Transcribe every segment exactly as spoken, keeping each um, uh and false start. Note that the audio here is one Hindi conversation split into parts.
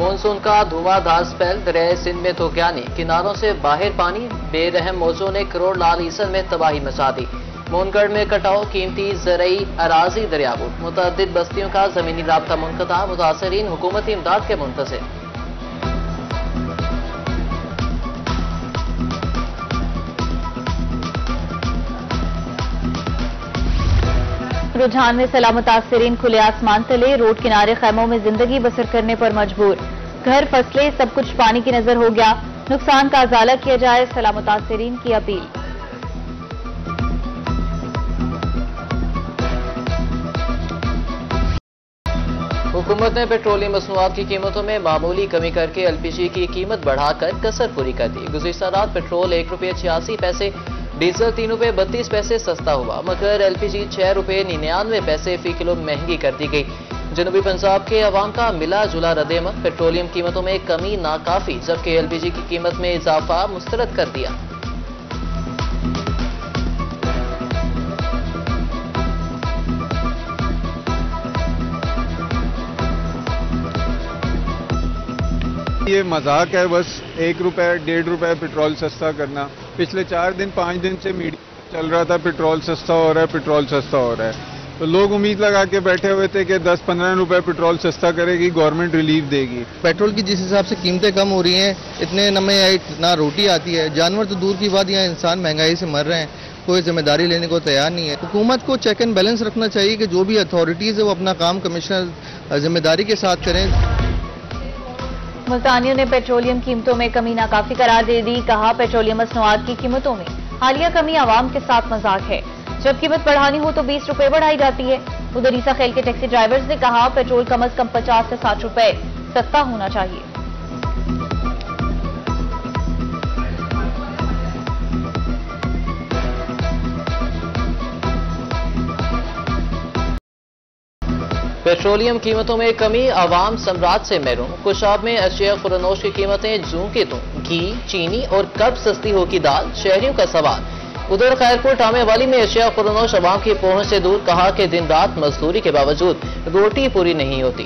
मानसून का धुआंधार स्पेल दरिया सिंध में तूफानी, किनारों से बाहर पानी, बेरहम मौजों ने करोड़ लाल ईसन में तबाही मचा दी। मोनगढ़ में कटाव, कीमती ज़रई अराजी दरियाबूद, मुतअद्दिद बस्तियों का जमीनी राब्ता मुनक़ता, मुतासरीन हुकूमती इमदाद के मुंतज़िर। रुझान में सैलाब मुतासरीन खुले आसमान तले रोड किनारे खैमों में जिंदगी बसर करने पर मजबूर। घर, फसलें, सब कुछ पानी की नजर हो गया। नुकसान का अजाला किया जाए, सैलाब मुतासरीन की अपील। हुकूमत ने पेट्रोलियम मसनूआत की कीमतों में मामूली कमी करके एलपीजी की कीमत बढ़ाकर कसर पूरी कर दी। गुज़िश्ता रात पेट्रोल एक रुपये छियासी पैसे, डीजल तीन रुपये बत्तीस पैसे सस्ता हुआ, मगर एलपीजी छह रुपये निन्यानवे पैसे फी किलो महंगी कर दी गई। जनूबी पंजाब के अवाम का मिला जुला रद्द-ए-अमल, पेट्रोलियम कीमतों में कमी नाकाफी, जबकि एलपीजी की कीमत में इजाफा मुस्तरद कर दिया। ये मजाक है, बस एक रुपए डेढ़ रुपए पेट्रोल सस्ता करना। पिछले चार दिन पाँच दिन से मीडिया चल रहा था पेट्रोल सस्ता हो रहा है, पेट्रोल सस्ता हो रहा है, तो लोग उम्मीद लगा के बैठे हुए थे कि दस पंद्रह रुपए पेट्रोल सस्ता करेगी, गवर्नमेंट रिलीफ देगी। पेट्रोल की जिस हिसाब से कीमतें कम हो रही हैं, इतने न में ना रोटी आती है, जानवर तो दूर की बात, यहाँ इंसान महंगाई से मर रहे हैं, कोई जिम्मेदारी लेने को तैयार नहीं है। हुकूमत को चेक एंड बैलेंस रखना चाहिए कि जो भी अथॉरिटीज़ है वो अपना काम कमिश्नर जिम्मेदारी के साथ करें। मुल्तानियों ने पेट्रोलियम कीमतों में कमी नाकाफी करार दे दी। कहा, पेट्रोलियम मसनूआत की कीमतों में हालिया कमी आवाम के साथ मजाक है। जब कीमत बढ़ानी हो तो बीस रुपए बढ़ाई जाती है। उधर ईसा खेल के टैक्सी ड्राइवर्स ने कहा, पेट्रोल कम अज कम पचास से साठ रुपए सस्ता होना चाहिए। पेट्रोलियम कीमतों में कमी, आवाम सम्राट से महरूम। कुशाब में अशिया खुरनोश की कीमतें जूं के तूं, घी, चीनी और कब सस्ती होगी दाल, शहरियों का सवाल। उधर खैरपुर टामे वाली में अशिया खुरनोश आवाम की पहुंच से दूर। कहा कि दिन रात मजदूरी के बावजूद रोटी पूरी नहीं होती।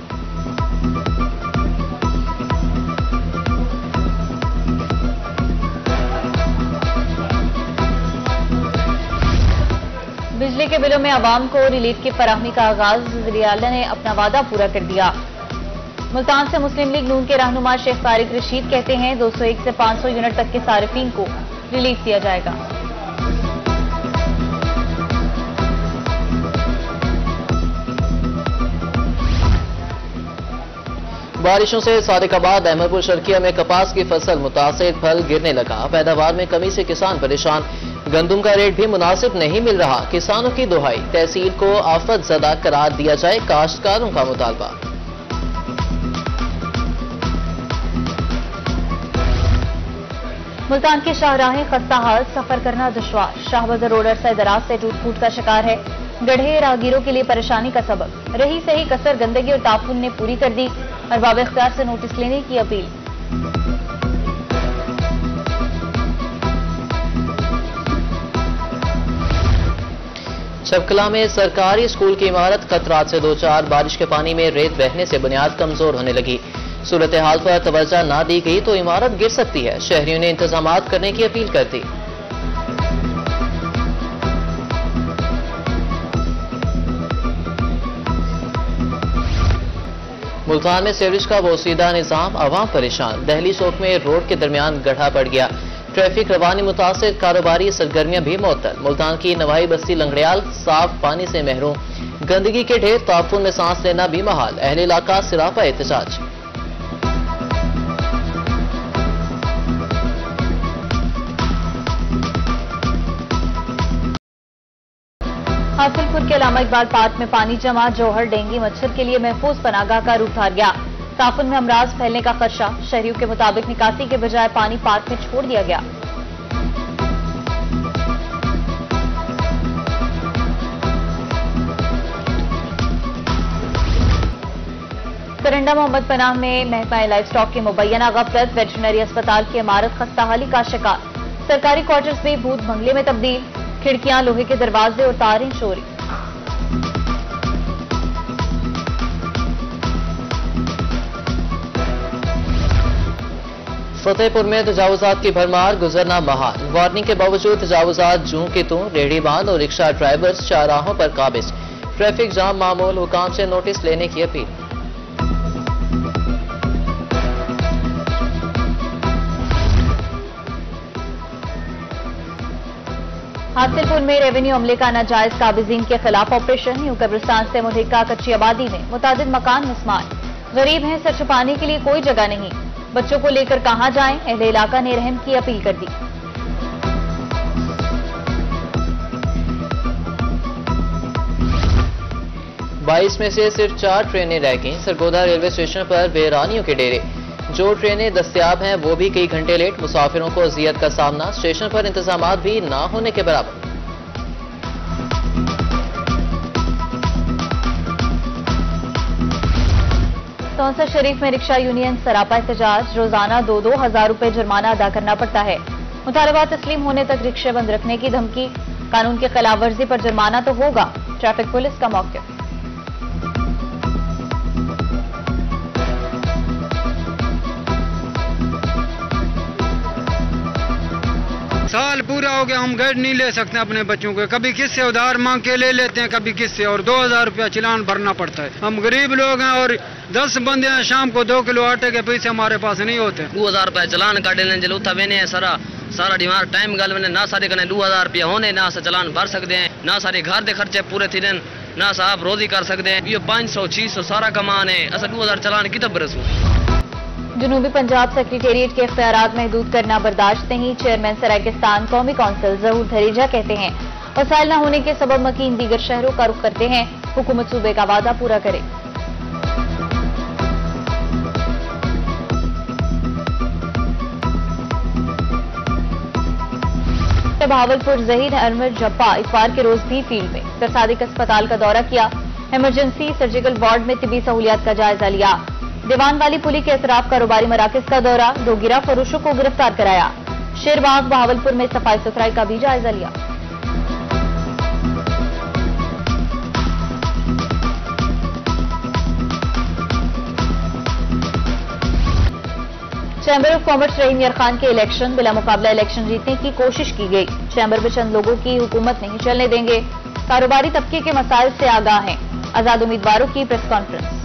बिजली के बिलों में आवाम को रिलीफ की फराहमी का आगाज, वज़ीर आला ने अपना वादा पूरा कर दिया। मुल्तान से मुस्लिम लीग नून के रहनुमा शेख तारिक रशीद कहते हैं, दो सौ एक से पाँच सौ यूनिट तक के सारिफीन को रिलीफ दिया जाएगा। बारिशों से सादिकाबाद अहमदपुर शर्किया में कपास की फसल मुतासिर, फल गिरने लगा। पैदावार में कमी से किसान परेशान। गंदुम का रेट भी मुनासिब नहीं मिल रहा। किसानों की दुहाई, तहसील को आफत ज़दा करार दिया जाए, काश्तकारों का मुतालबा। मुल्तान की शाहराहें खस्ता हाल, सफर करना दुश्वार। शाहबाज़ार रोड अरसा दराज से टूट फूट का शिकार है। गड्ढे राहगीरों के लिए परेशानी का सबब। रही सही कसर गंदगी और ताफुन ने पूरी कर दी। अरबाब इख्तियार से नोटिस लेने की अपील। शबकला में सरकारी स्कूल की इमारत खतरात से दो चार। बारिश के पानी में रेत बहने से बुनियाद कमजोर होने लगी। सूरत हाल पर तवज्जो ना दी गई तो इमारत गिर सकती है। शहरियों ने इंतजामात करने की अपील कर दी। मुल्तान में सीवरेज का बोसीदा निजाम, आवाम परेशान। दहली चौक में रोड के दरमियान गड्ढा पड़ गया। ट्रैफिक रवानी मुतासिर, कारोबारी सरगर्मियां भी मुअत्तल। मुल्तान की नवाई बस्ती लंगड़ियाल साफ पानी से महरूम। गंदगी के ढेर, ताफुन में सांस लेना भी महाल। अहले इलाका सिरापा एहतजाज। हासिलपुर के अलामा इकबाल पार्क में पानी जमा। जौहर डेंगू मच्छर के लिए महफूज पनागाह का रूप धार गया। ताफुन में अमराज फैलने का खदशा। शहरियों के मुताबिक निकासी के बजाय पानी पार्क में छोड़ दिया गया। सरंडा मोहम्मद पनाह में महकमा लाइफ स्टॉक की मुबैना गफलत। वेटरनरी अस्पताल की इमारत खस्ताहाली का शिकार। सरकारी क्वार्टर्स में भूत बंगले में तब्दील। खिड़कियां, लोहे के दरवाजे और तारें चोरी। फतेहपुर में तजावुजात की भरमार, गुजरना महाल। वार्निंग के बावजूद तजावुजात जूं की तूं, रेहड़ी बांध और रिक्शा ड्राइवर्स चौराहों पर काबिज। ट्रैफिक जाम मामूल, हुकाम से नोटिस लेने की अपील। हासिलपुर में रेवेन्यू अमले का नाजायज काबिजीन के खिलाफ ऑपरेशन। यूं कब्रिस्तान से मुल्हिका कच्ची आबादी में मुतादिद मकान मिसमार। गरीब हैं, सर छुपाने के लिए कोई जगह नहीं। बच्चों को लेकर कहां जाएं, अहले इलाका ने रहम की अपील कर दी। बाईस में से सिर्फ चार ट्रेनें रह गईं। सरगोदा रेलवे स्टेशन पर बेरानियों के डेरे। जो ट्रेनें दस्तयाब हैं वो भी कई घंटे लेट। मुसाफिरों को अजियत का सामना। स्टेशन पर इंतजामात भी ना होने के बराबर। तौंसा शरीफ में रिक्शा यूनियन सरापा एहतजाज। रोजाना दो दो हजार रुपए जुर्माना अदा करना पड़ता है। मुतालबा तस्लीम होने तक रिक्शे बंद रखने की धमकी। कानून की खिलाफ वर्जी पर जुर्माना तो होगा। ट्रैफिक पुलिस का मौक़िफ़। साल पूरा हो गया, हम गाइड नहीं ले सकते अपने बच्चों को। कभी किससे उधार मांग के ले लेते हैं, कभी किससे, और दो हजार रुपया चलान भरना पड़ता है। हम गरीब लोग हैं और दस बंदे हैं, शाम को दो किलो आटे के पैसे हमारे पास नहीं होते। दो हजार रुपया चलान काटे लें जलूथा वेने सारा सारा डिमांड टाइम गल में ना सारे कने दो हजार रुपया होने ना सा चलान भर सकते हैं, ना सारे घर के खर्चे पूरे थी देन, ना साहब रोजी कर सकते हैं। ये पाँच सौ छह सौ सारा कमान है, असा दो हजार चलान की तब बरसू। जनूबी पंजाब सेक्रेटेरिएट के इख्तियारात महदूद करना बर्दाश्त नहीं। चेयरमैन सरायकिस्तान कौमी कौंसिल जहूर धरीजा कहते हैं वसाइल न होने के सबब मकीन दीगर शहरों का रुख करते हैं। हुकूमत सूबे का वादा पूरा करे। बहावलपुर जहीर अहमद जप्पा इतवार के रोज भी फील्ड में सरसादिक अस्पताल का दौरा किया। इमरजेंसी सर्जिकल वार्ड में तिबी सहूलियात का जायजा लिया। दीवान वाली पुली के एतराफ कारोबारी मराकज का दौरा। दो गिरा फरोशों को गिरफ्तार कराया। शेरबाग बहावलपुर में सफाई सुथराई का भी जायजा लिया। चैम्बर ऑफ कॉमर्स रहीम यार खान के इलेक्शन। बिला मुकाबला इलेक्शन जीतने की कोशिश की गई। चैम्बर में चंद लोगों की हुकूमत नहीं चलने देंगे। कारोबारी तबके के मसाइल से आगाह हैं। आजाद उम्मीदवारों की press conference.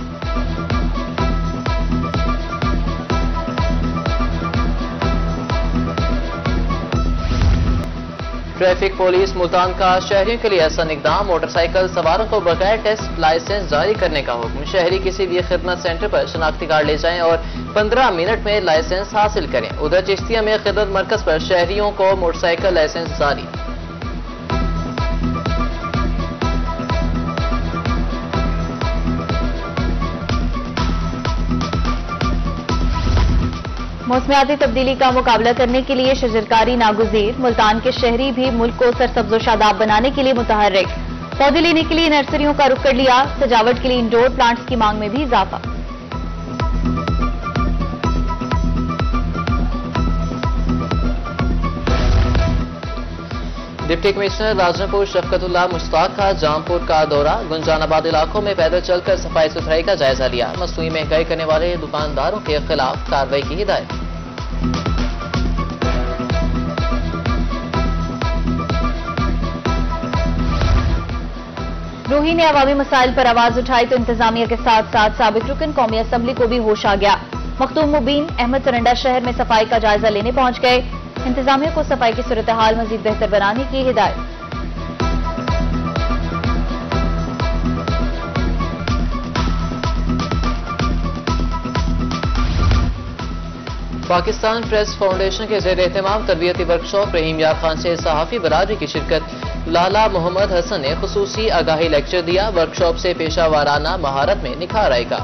Traffic police Multan का शहरियों के लिए ऐसा इकदाम। मोटरसाइकिल सवारों को बगैर टेस्ट लाइसेंस जारी करने का हुक्म। शहरी किसी भी खिदमत सेंटर पर शनाख्ती कार्ड ले जाएं और पंद्रह मिनट में लाइसेंस हासिल करें। उधर चिश्तिया में खिदमत मरकज पर शहरियों को मोटरसाइकिल लाइसेंस जारी। मौसमियाती तब्दीली का मुकाबला करने के लिए शजरकारी नागुज़ीर। मुल्तान के शहरी भी मुल्क को सरसब्ज़ो शादाब बनाने के लिए मुतहर्रिक। पौधे लेने के लिए नर्सरियों का रुख कर लिया। सजावट के लिए इंडोर प्लांट्स की मांग में भी इजाफा। डिप्टी कमिश्नर राजनपुर शफकतुल्लाह मुश्ताक का जामपुर का दौरा। गुंजानाबाद इलाकों में पैदल चलकर सफाई सुथराई का जायजा लिया। मसनूई महंगाई करने वाले दुकानदारों के खिलाफ कार्रवाई की हिदायत। रूही ने अवामी मसाइल पर आवाज उठाई तो इंतजामिया के साथ साथ साबिक रुकन कौमी असम्बली को भी होश आ गया। मखदूम मुबीन अहमद सरंडा शहर में सफाई का जायजा लेने पहुंच गए। इंतजामिया को सफाई की सूरत हाल मजीद बेहतर बनाने की हिदायत। पाकिस्तान प्रेस फाउंडेशन के ज़ेर एहतमाम तरबियती वर्कशॉप रहीम यार खान से सहाफ़ी बरादरी की शिरकत। लाला मोहम्मद हसन ने खुसूसी आगाही लेक्चर दिया। वर्कशॉप से पेशा वाराना महारत में निखार आएगा।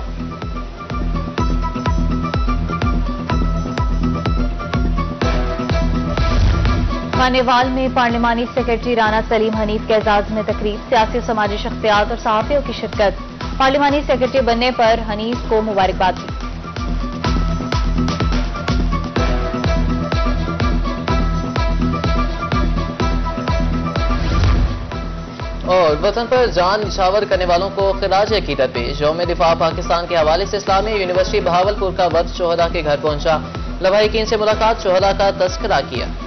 खानेवाल में पार्लिमानी सेक्रेटरी राना सलीम हनीफ के एजाज में तकरीब। सियासी और समाजी शख्सियात और सहाफ़ियों की शिरकत। पार्लिमानी सेक्रेटरी बनने पर हनीफ को मुबारकबाद दी। और वतन पर जान निछावर करने वालों को खिराज अकीदत पेश। यौम दिफा पाकिस्तान के हवाले से इस्लामी यूनिवर्सिटी बहावलपुर का वक्त शोहदा के घर पहुंचा। लवाहिकीन से मुलाकात, शोहदा का तस्करा किया।